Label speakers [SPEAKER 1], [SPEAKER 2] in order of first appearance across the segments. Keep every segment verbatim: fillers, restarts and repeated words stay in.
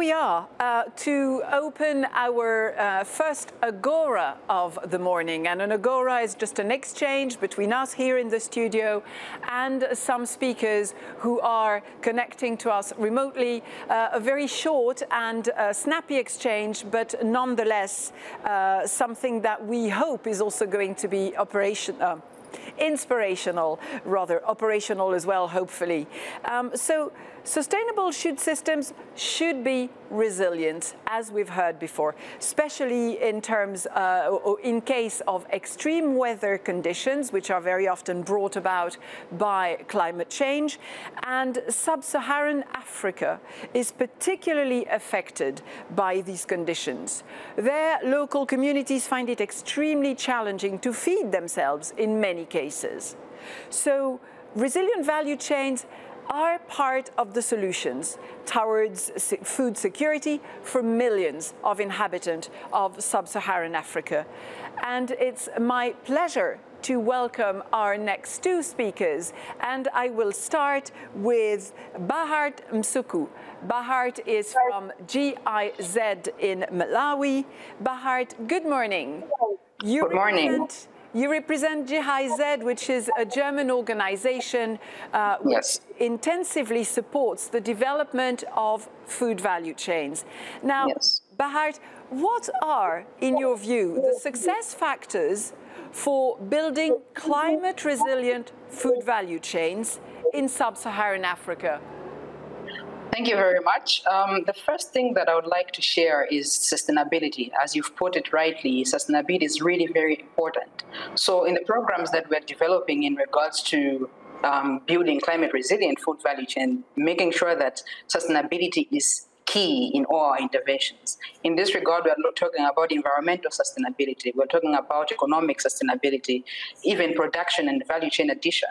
[SPEAKER 1] we are uh, to open our uh, first Agora of the morning. And an Agora is just an exchange between us here in the studio and some speakers who are connecting to us remotely. Uh, a very short and uh, snappy exchange, but nonetheless uh, something that we hope is also going to be operational. Uh, inspirational, rather operational as well, hopefully. Um, so sustainable food systems should be resilient, as we've heard before, especially in terms, uh, or in case of extreme weather conditions, which are very often brought about by climate change. And Sub-Saharan Africa is particularly affected by these conditions. Their local communities find it extremely challenging to feed themselves in many cases. So resilient value chains are part of the solutions towards food security for millions of inhabitants of Sub-Saharan Africa. And it's my pleasure to welcome our next two speakers. And I will start with Bhahart M S U K U. Bhahart is from G I Z in Malawi. Bhahart, good morning. You
[SPEAKER 2] good morning.
[SPEAKER 1] You represent G I Z, which is a German organization uh, which
[SPEAKER 2] yes.
[SPEAKER 1] intensively supports the development of food value chains. Now,
[SPEAKER 2] yes.
[SPEAKER 1] Bhahart, what are, in your view, the success factors for building climate-resilient food value chains in Sub-Saharan Africa?
[SPEAKER 2] Thank you very much. Um, the first thing that I would like to share is sustainability. As you've put it rightly, sustainability is really very important. So in the programs that we're developing in regards to um, building climate resilient food value chain, making sure that sustainability is key in all our interventions. In this regard, we are not talking about environmental sustainability. We're talking about economic sustainability, even production and value chain addition.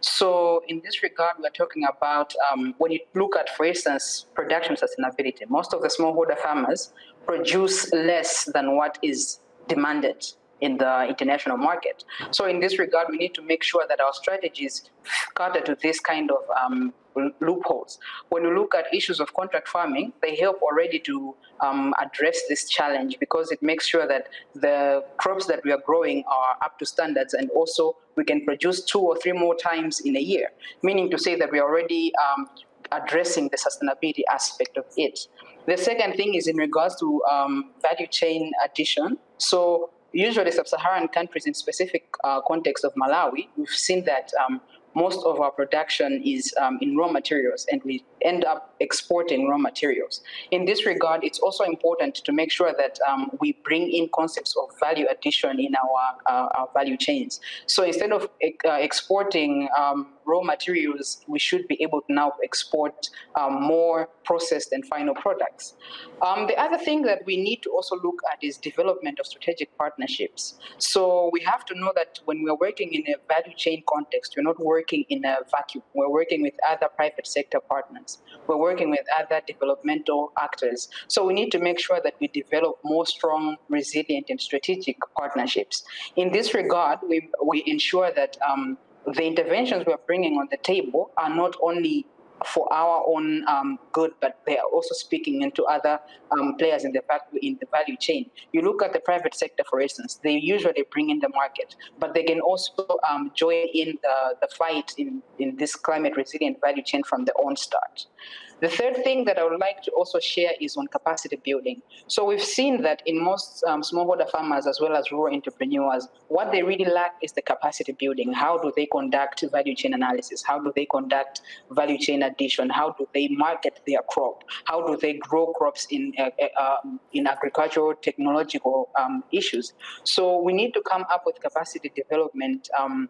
[SPEAKER 2] So in this regard, we're talking about, um, when you look at, for instance, production sustainability, most of the smallholder farmers produce less than what is demanded in the international market. So in this regard, we need to make sure that our strategies cater to this kind of um, loopholes. When we look at issues of contract farming, they help already to um, address this challenge because it makes sure that the crops that we are growing are up to standards, and also we can produce two or three more times in a year, meaning to say that we are already um, addressing the sustainability aspect of it. The second thing is in regards to um, value chain addition. So usually sub-Saharan countries, in specific uh, context of Malawi, we've seen that um, most of our production is um, in raw materials, and we end up exporting raw materials. In this regard, it's also important to make sure that um, we bring in concepts of value addition in our, uh, our value chains. So instead of uh, exporting um, raw materials, we should be able to now export um, more processed and final products. Um, the other thing that we need to also look at is development of strategic partnerships. So we have to know that when we're working in a value chain context, we're not working in a vacuum. We're working with other private sector partners. We're working with other developmental actors. So we need to make sure that we develop more strong, resilient, and strategic partnerships. In this regard, we, we ensure that um, the interventions we're bringing on the table are not only for our own um, good, but they are also speaking into other um, players in the, in the value chain. You look at the private sector, for instance, they usually bring in the market, but they can also um, join in the, the fight in, in this climate resilient value chain from the onstart. The third thing that I would like to also share is on capacity building. So we've seen that in most um, smallholder farmers as well as rural entrepreneurs, what they really lack is the capacity building. How do they conduct value chain analysis? How do they conduct value chain addition? How do they market their crop? How do they grow crops in, uh, uh, in agricultural technological um, issues? So we need to come up with capacity development um,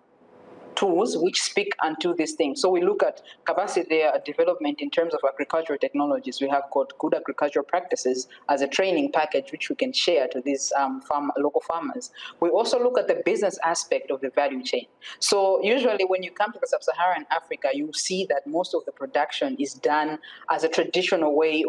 [SPEAKER 2] tools which speak unto these things. So we look at capacity development in terms of agricultural technologies. We have got good agricultural practices as a training package which we can share to these um, farm, local farmers. We also look at the business aspect of the value chain. So usually when you come to the Sub-Saharan Africa, you see that most of the production is done as a traditional way of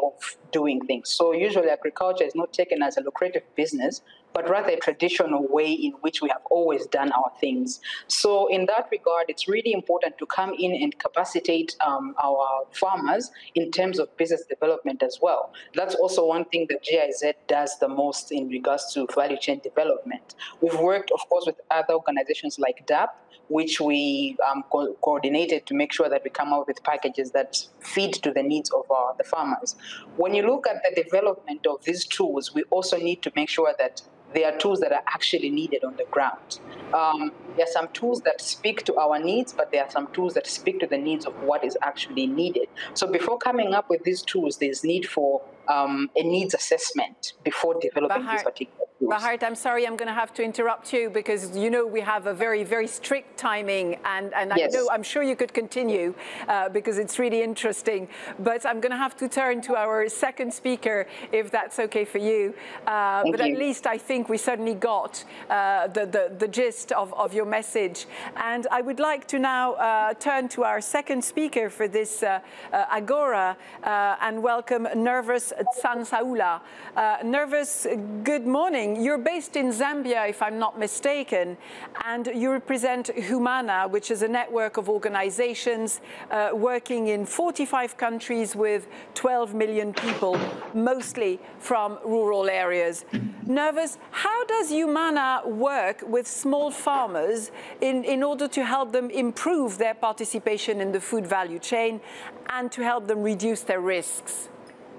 [SPEAKER 2] doing things. So usually agriculture is not taken as a lucrative business, but rather a traditional way in which we have always done our things. So in that regard, it's really important to come in and capacitate um, our farmers in terms of business development as well. That's also one thing that G I Z does the most in regards to value chain development. We've worked, of course, with other organizations like D A P, which we um, co coordinated to make sure that we come up with packages that feed to the needs of uh, the farmers. When you look at the development of these tools, we also need to make sure that there are tools that are actually needed on the ground. Um, there are some tools that speak to our needs, but there are some tools that speak to the needs of what is actually needed. So before coming up with these tools, there's need for um, a needs assessment before developing
[SPEAKER 1] Bhahart,
[SPEAKER 2] these particular tools.
[SPEAKER 1] Bhahart, I'm sorry, I'm going to have to interrupt you because, you know, we have a very, very strict timing, and, and I
[SPEAKER 2] yes.
[SPEAKER 1] know, I'm sure you could continue uh, because it's really interesting, but I'm going to have to turn to our second speaker, if that's okay for you. Uh, but
[SPEAKER 2] you.
[SPEAKER 1] at least I think we certainly got uh, the, the, the gist of, of your message. And I would like to now uh, turn to our second speaker for this uh, uh, Agora uh, and welcome Nervous Tsansaula. Uh, Nervous, good morning. You're based in Zambia, if I'm not mistaken, and you represent Humana, which is a network of organizations uh, working in forty-five countries with twelve million people, mostly from rural areas. Nervous, how does Humana work with small farmers in, in order to help them improve their participation in the food value chain and to help them reduce their risks?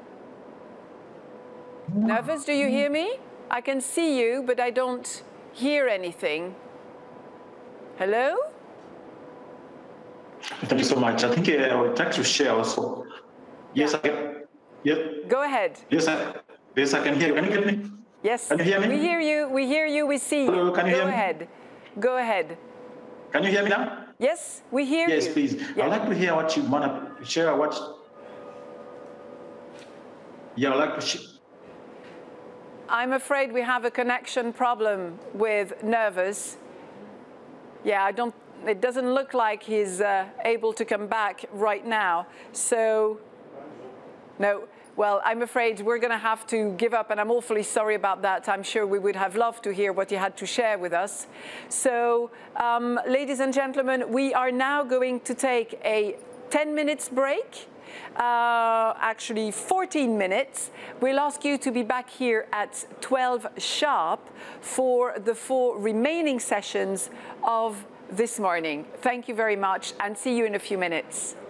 [SPEAKER 1] Nervous, do you hear me? I can see you, but I don't hear anything. Hello?
[SPEAKER 3] Thank you so much. I think uh, I would like to share also. Yes, yeah. I can. Yes.
[SPEAKER 1] Go ahead.
[SPEAKER 3] Yes, I, yes, I can hear you. Can you get me?
[SPEAKER 1] Yes.
[SPEAKER 3] Can you hear me?
[SPEAKER 1] We hear you. We hear you. We see you.
[SPEAKER 3] Hello, can you
[SPEAKER 1] Go
[SPEAKER 3] hear me?
[SPEAKER 1] ahead. Go ahead.
[SPEAKER 3] Can you hear me now?
[SPEAKER 1] Yes, we hear
[SPEAKER 3] yes,
[SPEAKER 1] you.
[SPEAKER 3] Yes, please.
[SPEAKER 1] Yeah.
[SPEAKER 3] I'd like to hear what you want to share. What? Yeah, I'd like to share.
[SPEAKER 1] I'm afraid we have a connection problem with Nervous. Yeah, I don't, it doesn't look like he's uh, able to come back right now. So, no, well, I'm afraid we're going to have to give up, and I'm awfully sorry about that. I'm sure we would have loved to hear what he had to share with us. So, um, ladies and gentlemen, we are now going to take a ten minutes break. Uh, actually fourteen minutes. We'll ask you to be back here at twelve sharp for the four remaining sessions of this morning. Thank you very much and see you in a few minutes.